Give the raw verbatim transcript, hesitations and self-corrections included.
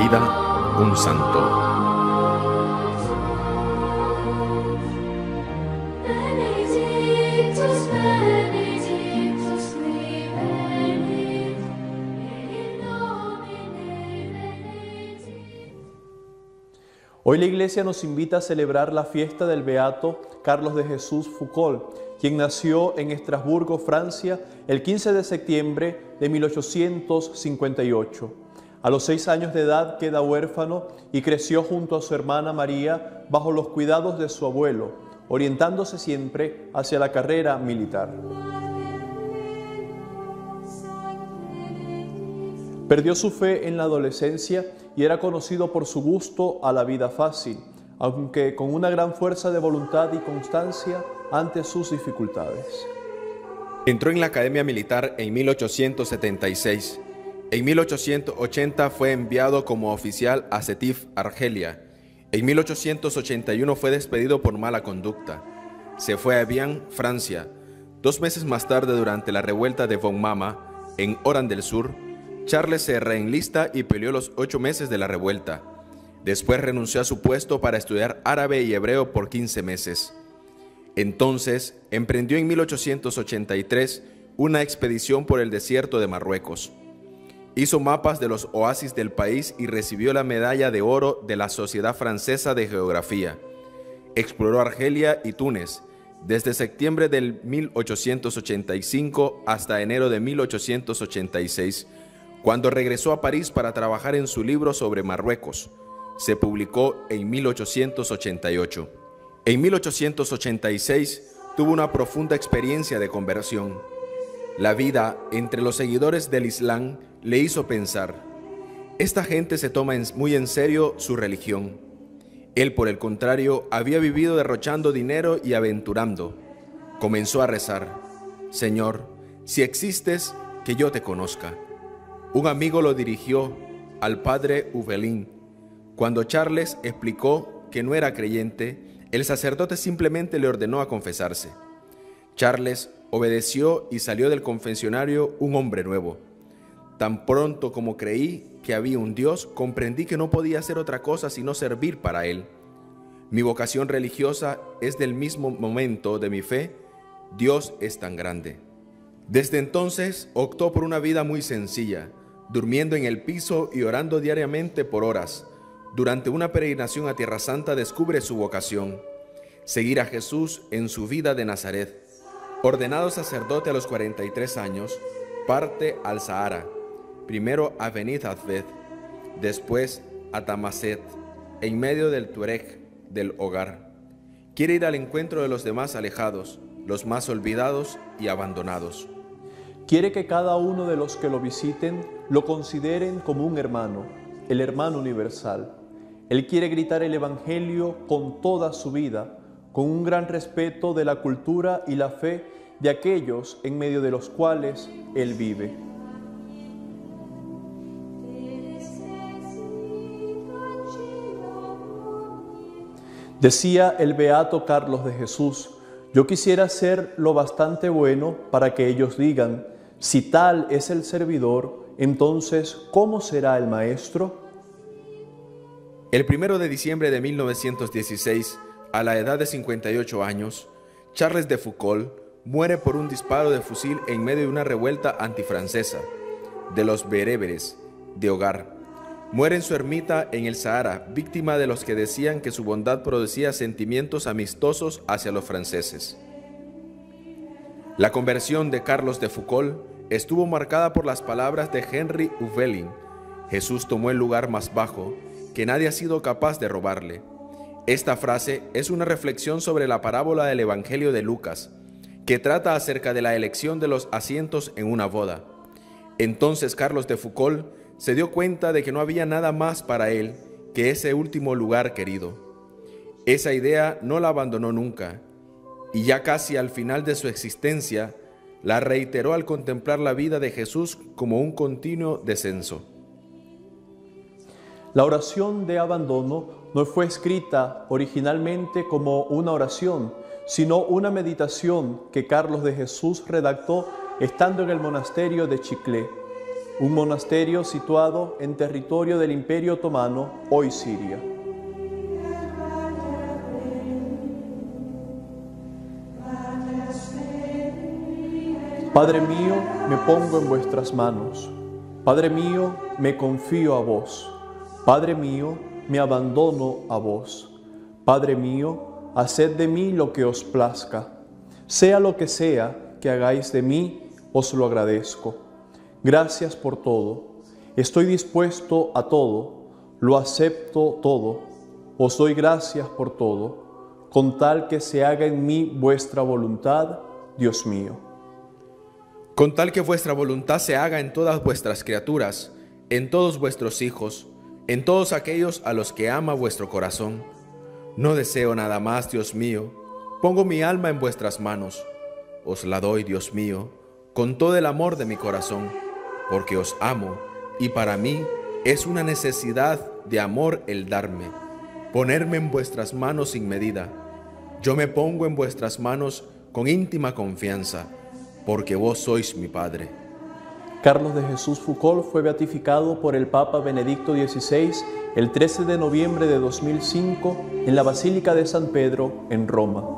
vida un santo. Hoy la Iglesia nos invita a celebrar la fiesta del beato Carlos de Jesús Foucault, quien nació en Estrasburgo, Francia, el quince de septiembre de mil ochocientos cincuenta y ocho. A los seis años de edad queda huérfano y creció junto a su hermana María bajo los cuidados de su abuelo, orientándose siempre hacia la carrera militar. Perdió su fe en la adolescencia y era conocido por su gusto a la vida fácil, aunque con una gran fuerza de voluntad y constancia ante sus dificultades. Entró en la Academia Militar en mil ochocientos setenta y seis. En mil ochocientos ochenta fue enviado como oficial a Sétif, Argelia. En mil ochocientos ochenta y uno fue despedido por mala conducta. Se fue a Amiens, Francia. Dos meses más tarde, durante la revuelta de Von Mama, en Oran del Sur, Charles se reenlista y peleó los ocho meses de la revuelta. Después renunció a su puesto para estudiar árabe y hebreo por quince meses. Entonces, emprendió en mil ochocientos ochenta y tres una expedición por el desierto de Marruecos. Hizo mapas de los oasis del país y recibió la medalla de oro de la Sociedad Francesa de Geografía. Exploró Argelia y Túnez, desde septiembre del mil ochocientos ochenta y cinco hasta enero de mil ochocientos ochenta y seis, cuando regresó a París para trabajar en su libro sobre Marruecos. Se publicó en mil ochocientos ochenta y ocho. En mil ochocientos ochenta y seis tuvo una profunda experiencia de conversión. La vida entre los seguidores del Islam le hizo pensar: esta gente se toma muy en serio su religión. Él, por el contrario, había vivido derrochando dinero y aventurando. Comenzó a rezar: Señor, si existes, que yo te conozca. Un amigo lo dirigió al padre Houvelin. Cuando Charles explicó que no era creyente, el sacerdote simplemente le ordenó a confesarse. Charles obedeció y salió del confesionario un hombre nuevo. Tan pronto como creí que había un Dios, comprendí que no podía hacer otra cosa sino servir para Él. Mi vocación religiosa es del mismo momento de mi fe. Dios es tan grande. Desde entonces optó por una vida muy sencilla, durmiendo en el piso y orando diariamente por horas. Durante una peregrinación a Tierra Santa descubre su vocación: seguir a Jesús en su vida de Nazaret. Ordenado sacerdote a los cuarenta y tres años, parte al Sahara, primero a Beni Azved, después a Tamaset, en medio del Tuareg del hogar. Quiere ir al encuentro de los demás alejados, los más olvidados y abandonados. Quiere que cada uno de los que lo visiten lo consideren como un hermano, el hermano universal. Él quiere gritar el Evangelio con toda su vida, con un gran respeto de la cultura y la fe de aquellos en medio de los cuales Él vive. Decía el beato Carlos de Jesús: yo quisiera ser lo bastante bueno para que ellos digan: si tal es el servidor, entonces, ¿cómo será el maestro? El primero de diciembre de mil novecientos dieciséis, a la edad de cincuenta y ocho años, Charles de Foucault muere por un disparo de fusil en medio de una revuelta antifrancesa de los bereberes de hogar. Muere en su ermita en el Sahara, víctima de los que decían que su bondad producía sentimientos amistosos hacia los franceses. La conversión de Carlos de Foucault estuvo marcada por las palabras de Henry Houvelin: Jesús tomó el lugar más bajo, que nadie ha sido capaz de robarle. Esta frase es una reflexión sobre la parábola del Evangelio de Lucas, que trata acerca de la elección de los asientos en una boda. Entonces Carlos de Foucault se dio cuenta de que no había nada más para él que ese último lugar querido. Esa idea no la abandonó nunca, y ya casi al final de su existencia, la reiteró al contemplar la vida de Jesús como un continuo descenso. La oración de abandono no fue escrita originalmente como una oración, sino una meditación que Carlos de Jesús redactó estando en el monasterio de Chiclé. un monasterio situado en territorio del Imperio Otomano, hoy Siria. Padre mío, me pongo en vuestras manos. Padre mío, me confío a vos. Padre mío, me abandono a vos. Padre mío, haced de mí lo que os plazca. Sea lo que sea que hagáis de mí, os lo agradezco. Gracias por todo. Estoy dispuesto a todo. Lo acepto todo. Os doy gracias por todo, con tal que se haga en mí vuestra voluntad, Dios mío. Con tal que vuestra voluntad se haga en todas vuestras criaturas, en todos vuestros hijos, en todos aquellos a los que ama vuestro corazón. No deseo nada más, Dios mío. Pongo mi alma en vuestras manos. Os la doy, Dios mío, con todo el amor de mi corazón, porque os amo, y para mí es una necesidad de amor el darme, ponerme en vuestras manos sin medida. Yo me pongo en vuestras manos con íntima confianza, porque vos sois mi Padre. Carlos de Jesús Foucault fue beatificado por el Papa Benedicto dieciséis el trece de noviembre de dos mil cinco en la Basílica de San Pedro, en Roma.